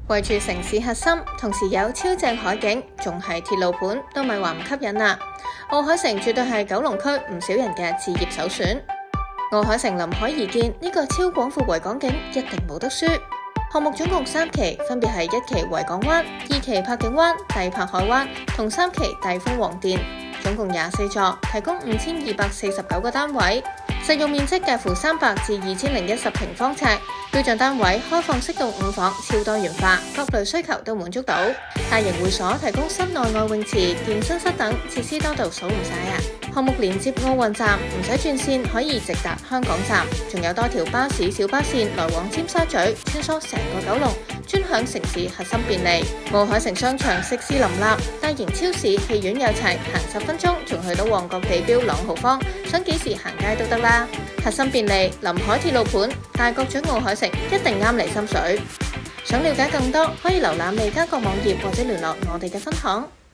位處城市核心，同時有超正海景，仲係鐵路盤，都咪話唔吸引啦。奧海城絕對係九龍區唔少人嘅置業首選。奧海城臨海而建，呢個超廣闊維港景一定冇得輸。項目總共3期，分別係1期維港灣、2期柏景灣、帝柏海灣同3期帝豐黃殿，總共24座，提供5249個單位。實用面積介乎300至2010平方尺，標準單位開放式到5房，超多元化，各類需求都滿足到。大型會所提供室內外泳池、健身室等設施多到數唔晒啊！項目連接奧運站，唔使轉線可以直達香港站，仲有多條巴士、小巴線來往尖沙咀，穿梭成個九龍，專享城市核心便利。奧海城商場食肆林立，大型超市、戲院有齊，行10分鐘仲去到旺角地標朗豪坊，想幾時行街都得啦。核心便利，臨海鐵路盤，大角咀奧海城一定啱你心水。想了解更多，可以瀏覽利嘉閣網頁或者聯絡我哋嘅分行。